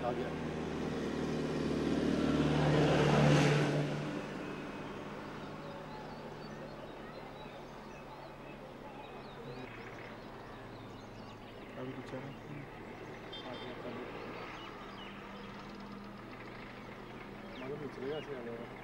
आ गया। अभी कुछ है मालूम नहीं चलेगा ऐसे आने वाला।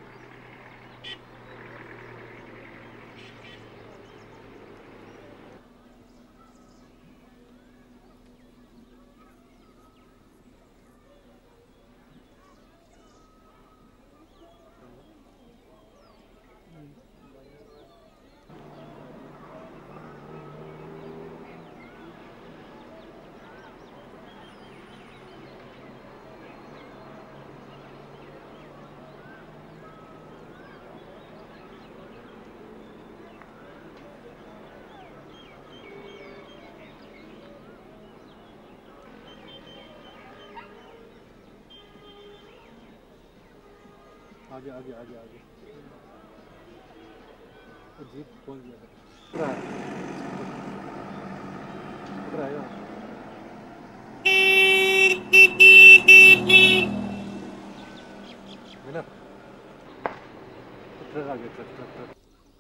आगे आगे आगे आगे जीप खोल दिया है। उधर आएगा विनर। ट्रक आ गया, ट्रक ट्रक ट्रक।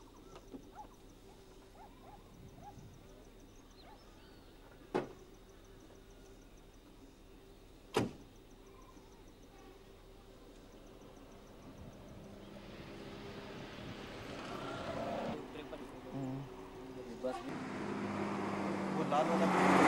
वो लाल वाला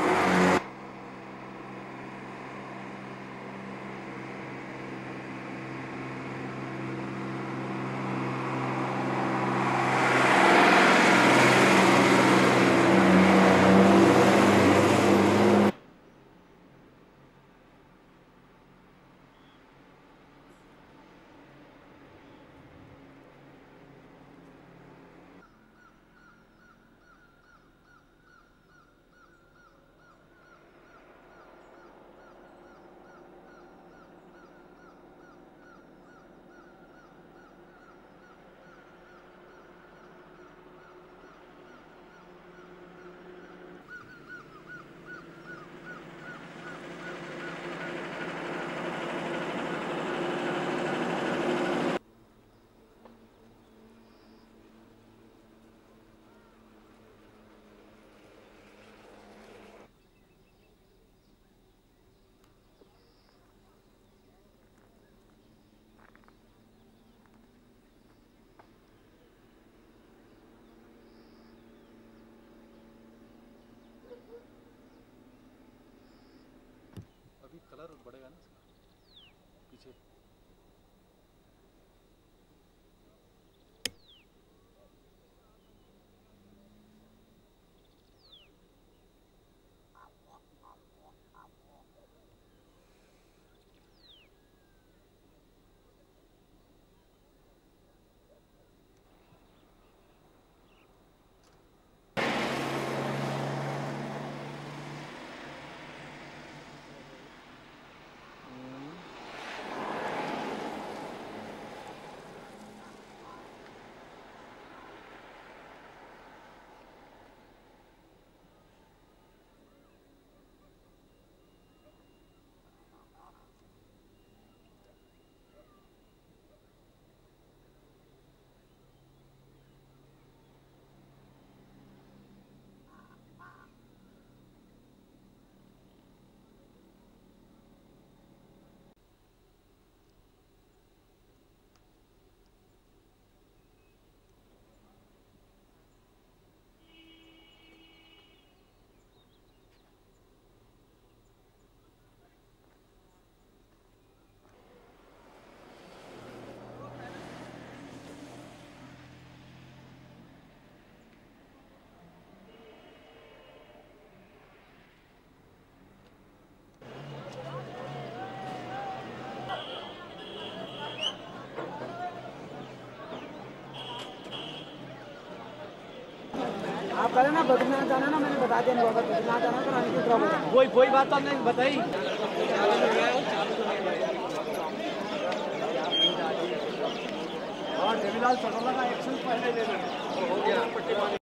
कलर बढ़ेगा ना इसका पीछे। आप करें ना बद्रीनाथ जाना ना, मैंने बता दिया अगर बद्रीनाथ जाना तो रानी की ड्रॉप हो जाना। वही बात तो हमने बताई। और देवीलाल चटोला का एक्शन पहले ले लेना हो गया।